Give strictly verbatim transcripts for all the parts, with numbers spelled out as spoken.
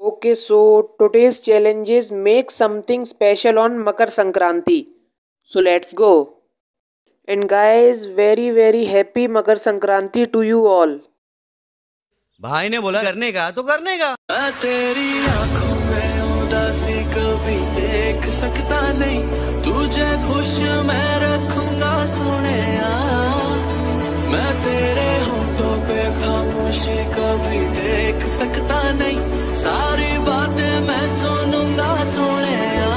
Okay, so today's challenge is make something special on Makar Sankranti. So let's go. And guys, very very happy Makar Sankranti to you all. भाई ने बोला करने का तो करने का। मैं तेरी आंखों में उदासी कभी देख सकता नहीं, तुझे खुश मैं रखूंगा सोनिया। मैं तेरे होठों पे खामोशी कभी देख सकता नहीं, सारी बातें मैं सुनूंगा सोनिया।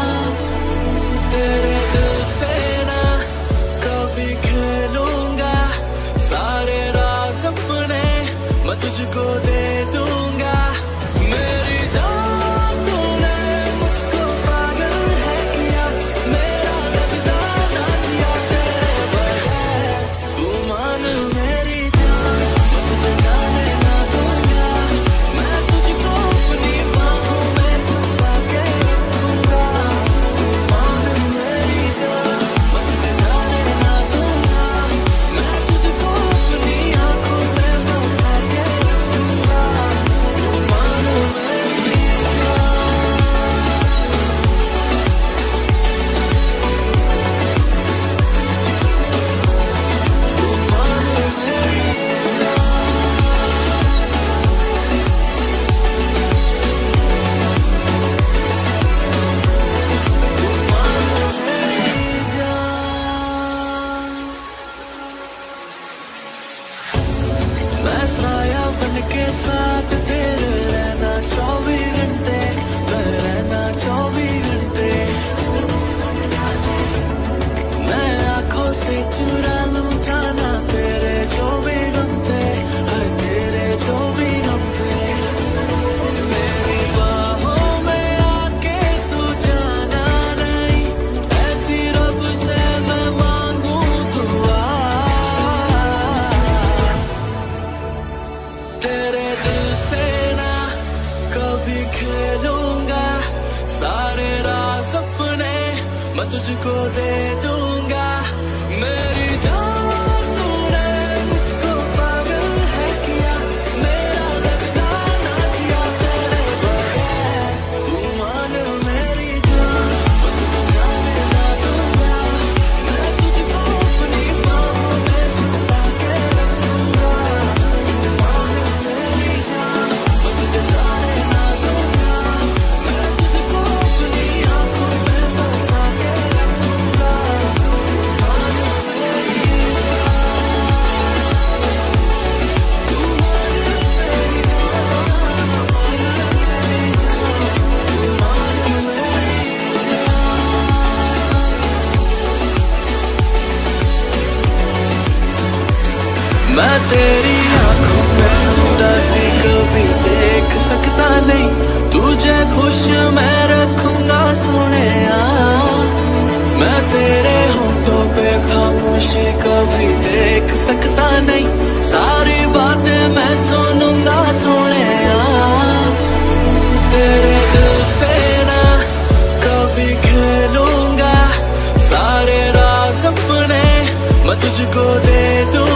तेरे दिल से ना कभी खेलूंगा, सारे राज अपने मैं तुझको दे दूंगा। मेरी जान तूने मुझको पागल है किया, मेरा लगता ना जिया तेरे बगैर। तू मान मेरी जान, मैं तुझे जाने ना दूंगा। मैं तुझको अपनी बाहों में छुपा के रखूंगा। तू मान मेरी जान, मैं तुझे जाने ना दूंगा। मैं तुझको अपनी आंखों में बसा के रखूंगा। तू मान मेरी मैं साया बन के साथ तेरे रहना चौबीस घंटे, मैं रहना चौबीस घंटे। मैं आंखों से चुरा लूं जाना तेरे चौबीस घंटे, हाय तेरे चौबीस घंटे। मेरी बाहों में आके तू जाना नहीं, ऐसी रब से मैं मांगू दुआ। तेरे दिल से ना कभी खेलूंगा, सारे राज अपने मैं तुझको दे दूंगा। मेरी जान तूने मुझको पागल है किया, मेरा लगता ना जिया तेरे बगैर। तू मान मेरी जान, मैं तुझे जाने ना दूंगा। मैं तुझको अपनी बाहों में छुपा के रखूंगा। तू मान मेरी जान, मैं तुझे जाने ना दूंगा। मैं तुझको अपनी आंखों में बसा के रखूंगा। तू मान मेरी मैं तेरी आंखों में उदासी कभी देख सकता नहीं, तुझे खुश मैं रखूंगा सोनिया। मैं तेरे होठों पे खामोशी कभी देख सकता नहीं, सारी बातें मैं सुनूंगा सोनिया। तेरे दिल से ना कभी खेलूंगा, सारे राज अपने मैं तुझको दे दूं।